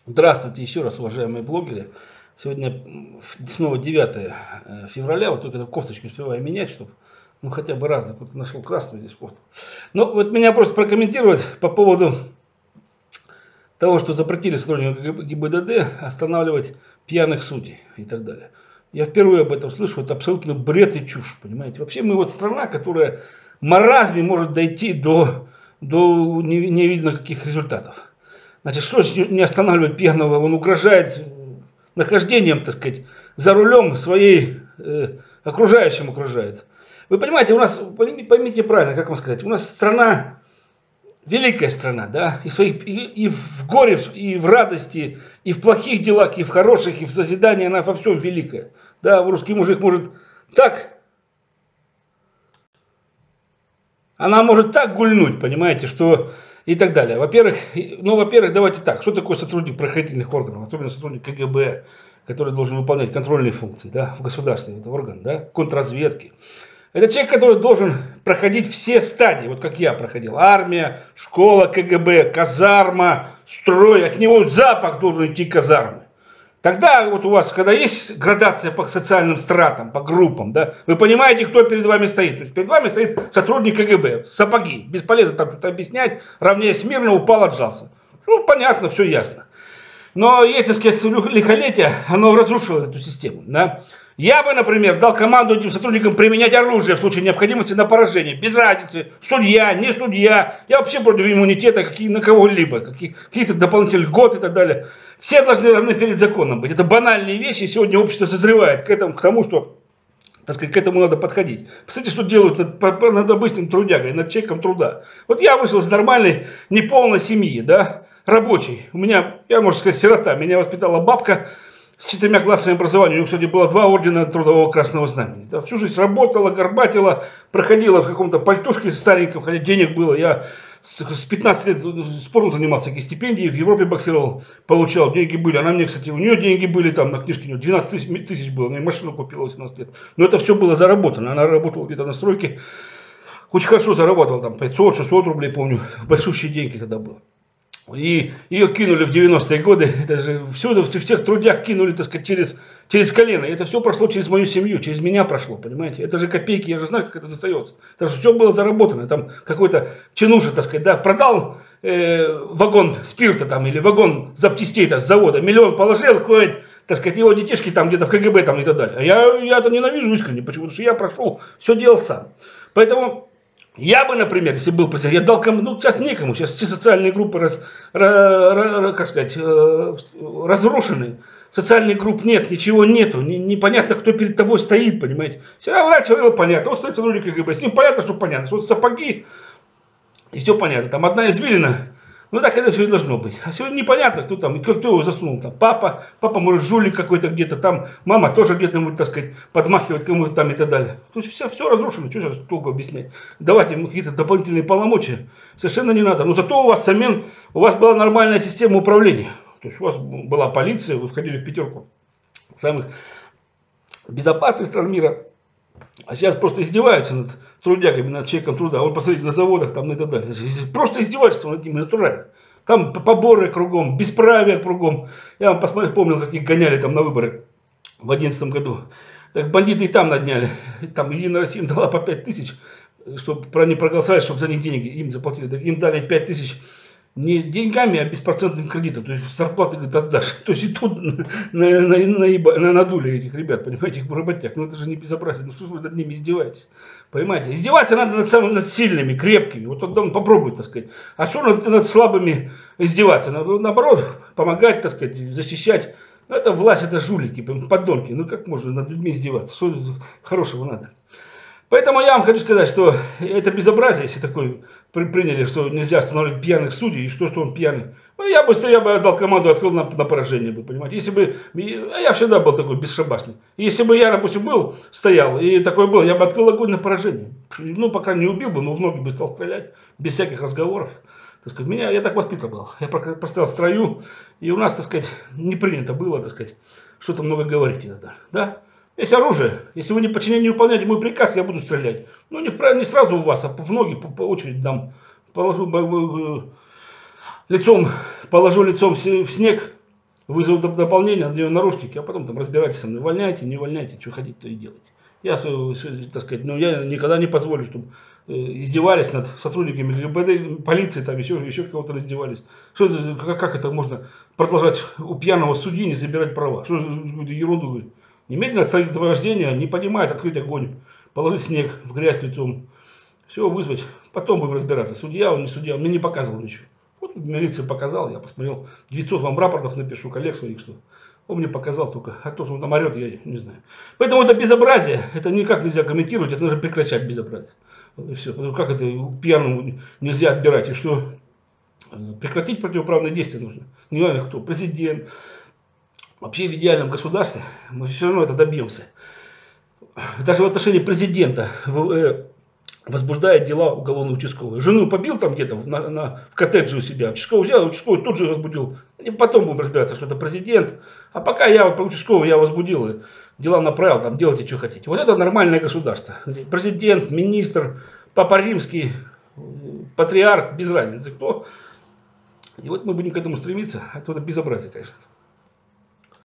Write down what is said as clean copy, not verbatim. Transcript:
Здравствуйте еще раз, уважаемые блогеры. Сегодня снова 9 февраля, вот только эту кофточку успеваю менять, чтобы ну хотя бы раз какую-то нашел красную здесь кофту. Ну вот меня просто прокомментировать по поводу того, что запретили сотрудникам ГИБДД останавливать пьяных судей и так далее. Я впервые об этом слышу, это абсолютно бред и чушь, понимаете. Вообще мы вот страна, которая в маразме может дойти до невидно каких результатов. Значит, что не останавливает пьяного, он угрожает нахождением, так сказать, за рулем своей окружающим окружает. Вы понимаете, у нас, поймите правильно, как вам сказать, у нас страна, великая страна, да, и в горе, и в радости, и в плохих делах, и в хороших, и в созидании, она во всем великая. Да, русский мужик может так, она может так гульнуть, понимаете, что и так далее. Во-первых, давайте так, что такое сотрудник правоохранительных органов, особенно сотрудник КГБ, который должен выполнять контрольные функции, да, в государстве, это орган, да, контрразведки. Это человек, который должен проходить все стадии, вот как я проходил. Армия, школа КГБ, казарма, строй. От него запах должен идти казармы. Тогда вот у вас, когда есть градация по социальным стратам, по группам, да, вы понимаете, кто перед вами стоит. То есть перед вами стоит сотрудник КГБ, сапоги. Бесполезно там что-то объяснять. Равнее смирно упал, отжался. Ну, понятно, все ясно. Но ельцинское лихолетие, оно разрушило эту систему. Да? Я бы, например, дал команду этим сотрудникам применять оружие в случае необходимости на поражение. Без разницы, судья, не судья. Я вообще против иммунитета на кого-либо. Какие-то дополнительные льготы и так далее. Все должны равны перед законом быть. Это банальные вещи. Сегодня общество созревает к тому, что, так сказать, к этому надо подходить. Посмотрите, что делают над обычным трудягой, над человеком труда. Вот я вышел из нормальной, неполной семьи, да, рабочий. У меня, я можно сказать, сирота. Меня воспитала бабка с 4 классами образования. У нее, кстати, было 2 ордена Трудового Красного Знамени. Да, всю жизнь работала, горбатила, проходила в каком-то пальтушке стареньком, хотя денег было. Я с 15 лет спортом занимался, какие стипендии, в Европе боксировал, получал, деньги были. Она мне, кстати, у нее деньги были, там на книжке у нее 12 тысяч было, она машину купила 18 лет. Но это все было заработано. Она работала где-то на стройке, очень хорошо зарабатывала, там 500-600 рублей, помню, большущие деньги тогда было. И ее кинули в 90-е годы, это же всюду, в тех трудях кинули, так сказать, через колено. И это все прошло через мою семью, через меня прошло, понимаете. Это же копейки, я же знаю, как это достается. Это же все было заработано. Там какой-то чинуша, так сказать, да, продал вагон спирта там или вагон запчастей с завода, миллион положил, ходит, так сказать, его детишки там где-то в КГБ там и так далее. А я это ненавижу искренне, почему? Потому что я прошел, все делал сам. Поэтому я бы, например, если был президент, я дал кому, ну сейчас некому, сейчас все социальные группы как сказать, разрушены. Социальных групп нет, ничего нету, непонятно, кто перед тобой стоит, понимаете. Всегда врач говорил, понятно, вот стоит сотрудник КГБ, с ним понятно, что понятно, что вот сапоги, и все понятно, там одна извилина, ну так это все и должно быть. А сегодня непонятно, кто там, кто его засунул там. Папа может жулик какой-то где-то там, мама тоже где-то, так сказать, подмахивает кому-то там и так далее. То есть все разрушено, что сейчас толку объяснять. Давайте ему какие-то дополнительные полномочия, совершенно не надо. Но зато у вас была нормальная система управления. То есть у вас была полиция, вы входили в 5 самых безопасных стран мира. А сейчас просто издеваются над трудягами, над человеком труда. Он посмотрите на заводах там и так далее. Просто издевательство над ними натурально. Там поборы кругом, бесправие кругом. Я вам помнил, как их гоняли там на выборы в 2011 году. Так бандиты и там надняли. Там Единая Россия им дала по 5000, чтобы они проголосовали, чтобы за них деньги им заплатили. Так им дали 5000 не деньгами, а беспроцентным кредитом. То есть зарплаты, говорит, отдашь. То есть и тут надули этих ребят, понимаете, их работяг. Ну это же не безобразие. Ну что же вы над ними издеваетесь? Понимаете? Издеваться надо над сильными, крепкими. Вот он попробует, так сказать. А что над слабыми издеваться? Надо, наоборот, помогать, так сказать, защищать. Это власть, это жулики, подонки. Ну как можно над людьми издеваться? Что хорошего надо? Поэтому я вам хочу сказать, что это безобразие, если такое приняли, что нельзя останавливать пьяных судей, и что он пьяный. Ну, я бы отдал команду, открыл на поражение, бы, понимаете. Если бы, я всегда был такой бесшабашный. Если бы я, допустим, стоял, и такой был, я бы открыл огонь на поражение. Ну, пока не убил бы, но в ноги бы стал стрелять, без всяких разговоров. Так сказать, я так воспитан был. Я постоял в строю, и у нас, так сказать, не принято было, так сказать, что-то много говорить иногда. Да? Есть оружие. Если вы не выполняете мой приказ, я буду стрелять. Ну, не сразу в вас, а в ноги по очереди дам. Положу лицом в снег, вызовут дополнение, надену наручники, а потом там разбирайтесь со мной, увольняйте, не увольняйте, что хотите, то и делайте. Я, так сказать, ну, я никогда не позволю, чтобы издевались над сотрудниками ГИБДД, полиции, там еще кого-то издевались. Как это можно продолжать у пьяного судьи не забирать права? Что за ерунду говорит? Немедленно отстранить от вождения, не понимает, открыть огонь, положить снег в грязь лицом. Все, вызвать, потом будем разбираться. Судья, он не судья, он мне не показывал ничего. Вот милиция показал, я посмотрел, 900 вам рапортов напишу, коллег своих, что он мне показал только, а то, что он там орет, я не знаю. Поэтому это безобразие, это никак нельзя комментировать, это нужно прекращать безобразие. И все. Как это пьяному нельзя отбирать, и что прекратить противоправные действия нужно. Не знаю кто, президент. Вообще в идеальном государстве мы все равно это добьемся. Даже в отношении президента возбуждает дела уголовные участковые. Жену побил там где-то в коттедже у себя. Участковый взял, участковый тут же возбудил. И потом будем разбираться, что это президент. А пока я по участковому я возбудил, дела направил, там делайте, что хотите. Вот это нормальное государство. Президент, министр, Папа Римский, патриарх, без разницы кто. И вот мы будем к этому стремиться. А то это безобразие, конечно.